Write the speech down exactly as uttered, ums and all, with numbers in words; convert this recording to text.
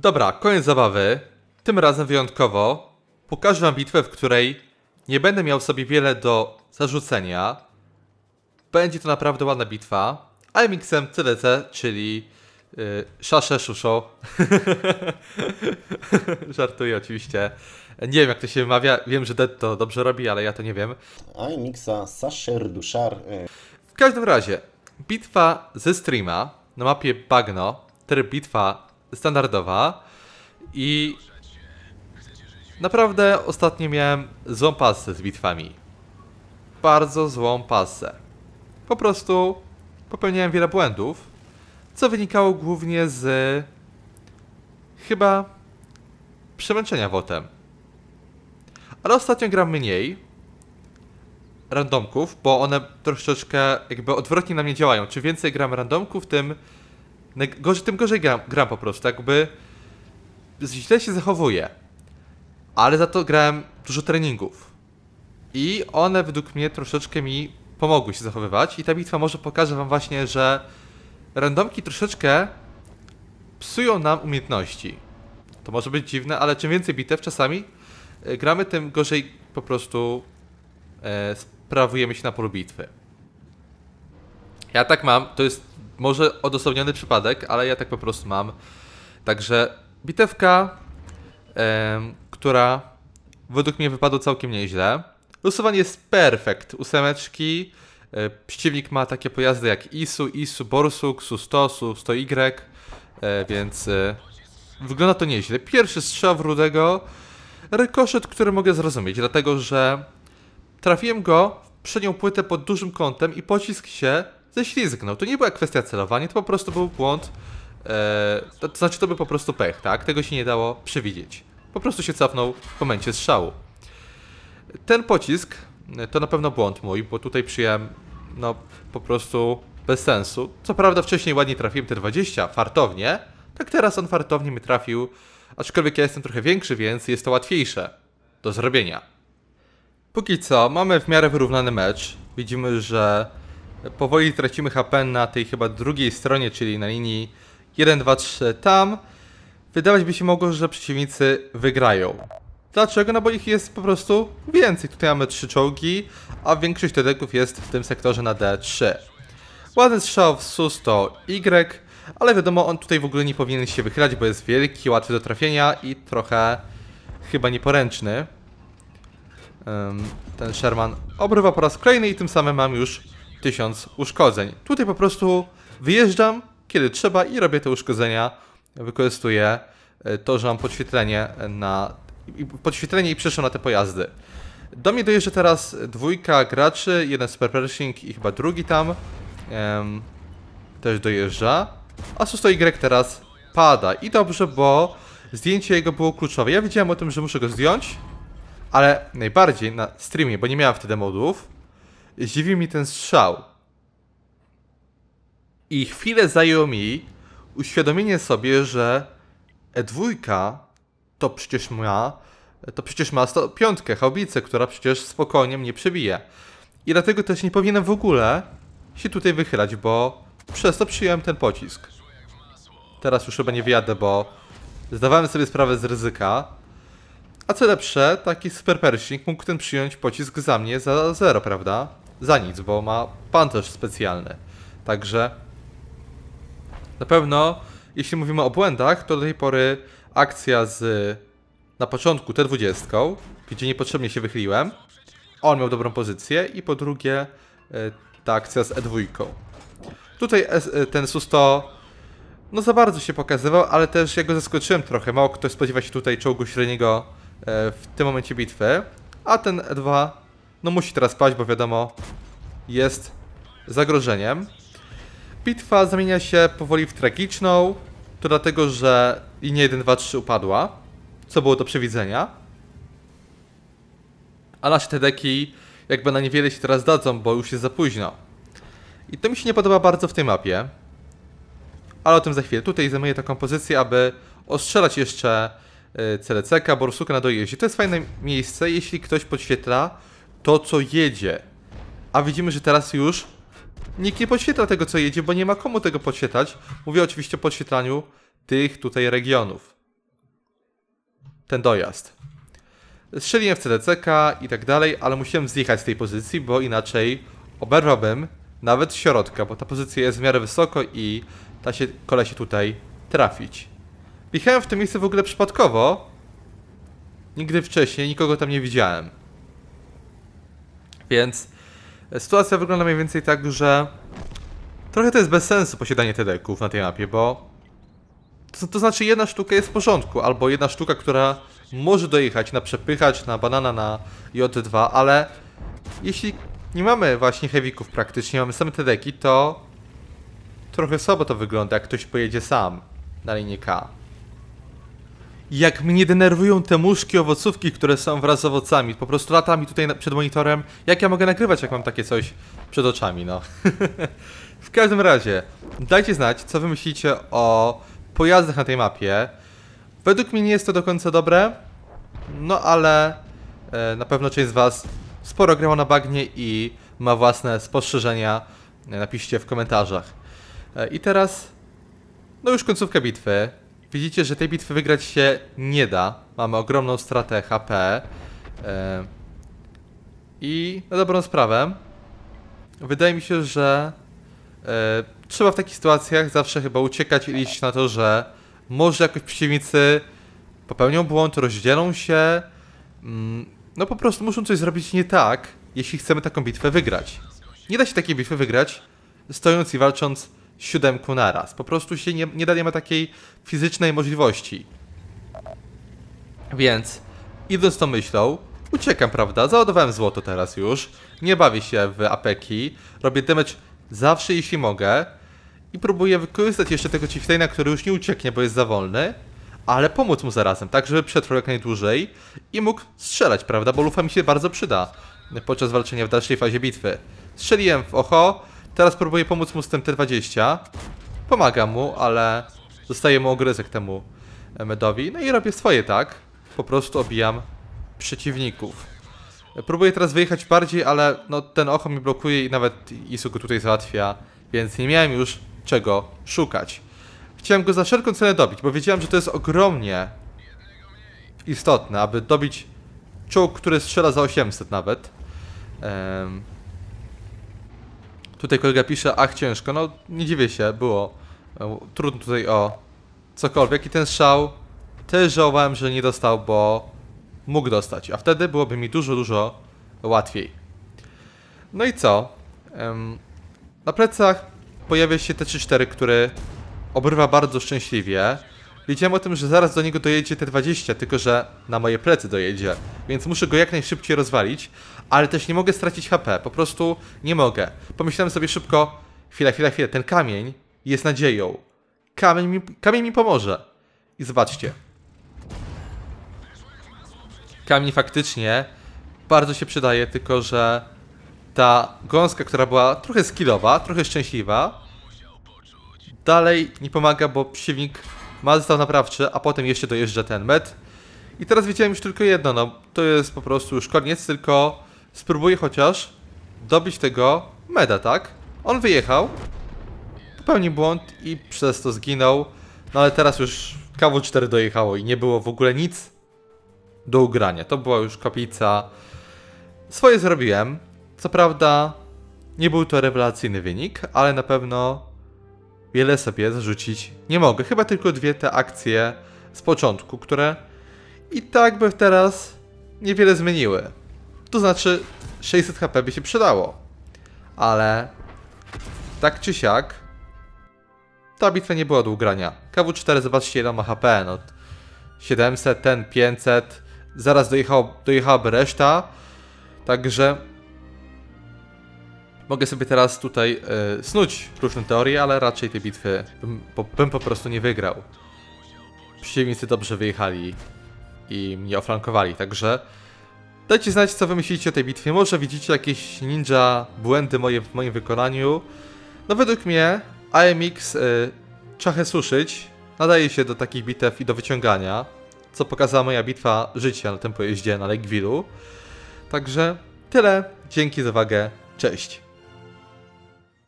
Dobra, koniec zabawy. Tym razem wyjątkowo pokażę wam bitwę, w której nie będę miał sobie wiele do zarzucenia. Będzie to naprawdę ładna bitwa. A M X-em C D C, czyli yy, szasze szuszo. Żartuję oczywiście. Nie wiem jak to się wymawia. Wiem, że Dead to dobrze robi, ale ja to nie wiem. A M X-a Sasher Duszar. W każdym razie, bitwa ze streama na mapie Bagno, tryb bitwa standardowa i naprawdę ostatnio miałem złą pasę z bitwami. Bardzo złą pasę. Po prostu popełniałem wiele błędów, co wynikało głównie z chyba przemęczenia wotem. Ale ostatnio gram mniej randomków, bo one troszeczkę jakby odwrotnie na mnie działają. Czym więcej gram randomków, tym gorzej, tym gorzej gram, gram po prostu. Jakby źle się zachowuję. Ale za to grałem dużo treningów. I one według mnie troszeczkę mi pomogły się zachowywać. I ta bitwa może pokaże wam właśnie, że randomki troszeczkę psują nam umiejętności. To może być dziwne, ale czym więcej bitew czasami yy, gramy, tym gorzej po prostu yy, sprawujemy się na polu bitwy. Ja tak mam, to jest może odosobniony przypadek, ale ja tak po prostu mam. Także bitewka, yy, która według mnie wypadła całkiem nieźle. Losowanie jest perfekt. Ósemeczki. Yy, przeciwnik ma takie pojazdy jak Isu, Isu, Borsuk, Su sto, Su sto Y. Yy, więc yy, wygląda to nieźle. Pierwszy strzał w Rudego. Rykoszet, który mogę zrozumieć, dlatego że trafiłem go w przednią płytę pod dużym kątem i pocisk się ześlizgnął. To nie była kwestia celowania, to po prostu był błąd. Yy, to, to znaczy to był po prostu pech, tak? Tego się nie dało przewidzieć. Po prostu się cofnął w momencie strzału. Ten pocisk to na pewno błąd mój, bo tutaj przyjąłem no po prostu bez sensu. Co prawda wcześniej ładnie trafiłem te dwadzieścia, fartownie. Tak teraz on fartownie mi trafił, aczkolwiek ja jestem trochę większy, więc jest to łatwiejsze do zrobienia. Póki co mamy w miarę wyrównany mecz. Widzimy, że powoli tracimy H P na tej chyba drugiej stronie, czyli na linii jeden, dwa, trzy tam. Wydawać by się mogło, że przeciwnicy wygrają. Dlaczego? No bo ich jest po prostu więcej. Tutaj mamy trzy czołgi, a większość tedeków jest w tym sektorze na D trzy. Ładny strzał w Su sto Y, ale wiadomo, on tutaj w ogóle nie powinien się wychylać, bo jest wielki, łatwy do trafienia i trochę chyba nieporęczny. Um, ten Sherman obrywa po raz kolejny i tym samym mam już tysiąc uszkodzeń. Tutaj po prostu wyjeżdżam, kiedy trzeba i robię te uszkodzenia. Wykorzystuję to, że mam podświetlenie na... podświetlenie i przeszło na te pojazdy. Do mnie dojeżdża teraz dwójka graczy, jeden Super Pershing i chyba drugi tam um, też dojeżdża. A Su sto Y teraz pada i dobrze, bo zdjęcie jego było kluczowe. Ja wiedziałem o tym, że muszę go zdjąć, ale najbardziej na streamie, bo nie miałem wtedy modów, zdziwił mi ten strzał. I chwilę zajęło mi uświadomienie sobie, że E dwa to przecież ma to przecież ma sto pięć haubicę, która przecież spokojnie mnie przebije. I dlatego też nie powinienem w ogóle się tutaj wychylać, bo przez to przyjąłem ten pocisk. Teraz już chyba nie wyjadę, bo zdawałem sobie sprawę z ryzyka. A co lepsze, taki Super Pershing mógł ten przyjąć pocisk za mnie za zero, prawda? Za nic, bo ma pancerz specjalny. Także na pewno, jeśli mówimy o błędach, to do tej pory akcja z na początku T dwadzieścia, gdzie niepotrzebnie się wychyliłem, on miał dobrą pozycję, i po drugie ta akcja z E dwa. Tutaj ten Su sto no za bardzo się pokazywał, ale też ja go zaskoczyłem trochę. Mało kto spodziewa się tutaj czołgu średniego w tym momencie bitwy, a ten E dwa no musi teraz paść, bo wiadomo, jest zagrożeniem. Bitwa zamienia się powoli w tragiczną, to dlatego, że linia jeden, dwa, trzy upadła, co było do przewidzenia. A nasze tedeki jakby na niewiele się teraz dadzą, bo już jest za późno. I to mi się nie podoba bardzo w tej mapie. Ale o tym za chwilę. Tutaj zajmuję taką pozycję, aby ostrzelać jeszcze C D C ka, Borsuka na dojeździe. To jest fajne miejsce, jeśli ktoś podświetla to, co jedzie. A widzimy, że teraz już nikt nie podświetla tego, co jedzie, bo nie ma komu tego podświetlać. Mówię oczywiście o podświetlaniu tych tutaj regionów. ten dojazd. Strzeliłem w C D C K i tak dalej, ale musiałem zjechać z tej pozycji, bo inaczej oberwałbym nawet środka, bo ta pozycja jest w miarę wysoko i da się kolesie tutaj trafić. Wjechałem w to miejsce w ogóle przypadkowo. Nigdy wcześniej nikogo tam nie widziałem. Więc sytuacja wygląda mniej więcej tak, że trochę to jest bez sensu posiadanie T D Ków na tej mapie, bo to, to znaczy jedna sztuka jest w porządku, albo jedna sztuka, która może dojechać na przepychacz, na banana, na J dwa, ale jeśli nie mamy właśnie heavyków praktycznie, mamy same T D Ki, to trochę słabo to wygląda, jak ktoś pojedzie sam na linię K. Jak mnie denerwują te muszki, owocówki, które są wraz z owocami. Po prostu latam mi tutaj przed monitorem. Jak ja mogę nagrywać, jak mam takie coś przed oczami, no. W każdym razie, dajcie znać, co wy myślicie o pojazdach na tej mapie. Według mnie nie jest to do końca dobre, no ale e, na pewno część z was sporo grało na bagnie i ma własne spostrzeżenia. E, napiszcie w komentarzach. E, I teraz, no już końcówka bitwy. Widzicie, że tej bitwy wygrać się nie da. Mamy ogromną stratę H P. Yy. I na dobrą sprawę wydaje mi się, że yy, trzeba w takich sytuacjach zawsze chyba uciekać i liczyć na to, że może jakoś przeciwnicy popełnią błąd, rozdzielą się. Yy, no po prostu muszą coś zrobić nie tak, jeśli chcemy taką bitwę wygrać. Nie da się takiej bitwy wygrać stojąc i walcząc siódemku naraz. Po prostu się nie, nie da, nie ma takiej fizycznej możliwości. Więc, idąc tą myślą, uciekam, prawda? Załadowałem złoto teraz już. Nie bawię się w apeki. Robię damage zawsze, jeśli mogę. I próbuję wykorzystać jeszcze tego Chieftaina, który już nie ucieknie, bo jest za wolny. Ale pomóc mu zarazem, tak żeby przetrwał jak najdłużej i mógł strzelać, prawda? Bo lufa mi się bardzo przyda podczas walczenia w dalszej fazie bitwy. Strzeliłem w ocho. Teraz próbuję pomóc mu z tym T dwadzieścia. Pomagam mu, ale zostaje mu ogryzek temu medowi. No i robię swoje, tak? Po prostu obijam przeciwników. Próbuję teraz wyjechać bardziej, ale no ten ocho mi blokuje i nawet Isu go tutaj załatwia, więc nie miałem już czego szukać. Chciałem go za wszelką cenę dobić, bo wiedziałem, że to jest ogromnie istotne, aby dobić czołg, który strzela za osiemset nawet. Um, Tutaj kolega pisze, ach ciężko, no nie dziwię się, było e, trudno tutaj o cokolwiek i ten strzał też żałowałem, że nie dostał, bo mógł dostać, a wtedy byłoby mi dużo, dużo łatwiej. No i co? Ehm, na plecach pojawia się T trzydzieści cztery, który obrywa bardzo szczęśliwie. Wiedziałem o tym, że zaraz do niego dojedzie T dwadzieścia, tylko że na moje plecy dojedzie, więc muszę go jak najszybciej rozwalić, ale też nie mogę stracić H P, po prostu nie mogę. Pomyślałem sobie szybko, chwila, chwila, chwila, ten kamień jest nadzieją. Kamień mi, kamień mi pomoże. I zobaczcie. Kamień faktycznie bardzo się przydaje, tylko że ta gąska, która była trochę skillowa, trochę szczęśliwa, dalej nie pomaga, bo przeciwnik ma zestaw naprawczy, a potem jeszcze dojeżdża ten med. I teraz wiedziałem już tylko jedno, no to jest po prostu już koniec, tylko spróbuję chociaż dobić tego meda, tak? On wyjechał, popełnił błąd i przez to zginął. No ale teraz już K W cztery dojechało i nie było w ogóle nic do ugrania. To była już kaplica. Swoje zrobiłem. Co prawda nie był to rewelacyjny wynik, ale na pewno wiele sobie zarzucić nie mogę. Chyba tylko dwie te akcje z początku, które i tak by teraz niewiele zmieniły. To znaczy sześćset H P by się przydało. Ale tak czy siak ta bitwa nie była do ugrania. K W cztery, zobaczcie ile ma H P. No, siedemset, ten pięćset. Zaraz dojechał, dojechałaby reszta. Także mogę sobie teraz tutaj y, snuć różne teorie, ale raczej tej bitwy bym po, bym po prostu nie wygrał. Przeciwnicy dobrze wyjechali i mnie oflankowali, także dajcie znać, co wy myślicie o tej bitwie. Może widzicie jakieś ninja błędy moje w moim wykonaniu. No według mnie A M X y, Czachę Suszyć nadaje się do takich bitew i do wyciągania, co pokazała moja bitwa życia na tym pojeździe na Lakeville'u. Także tyle, dzięki za uwagę, cześć.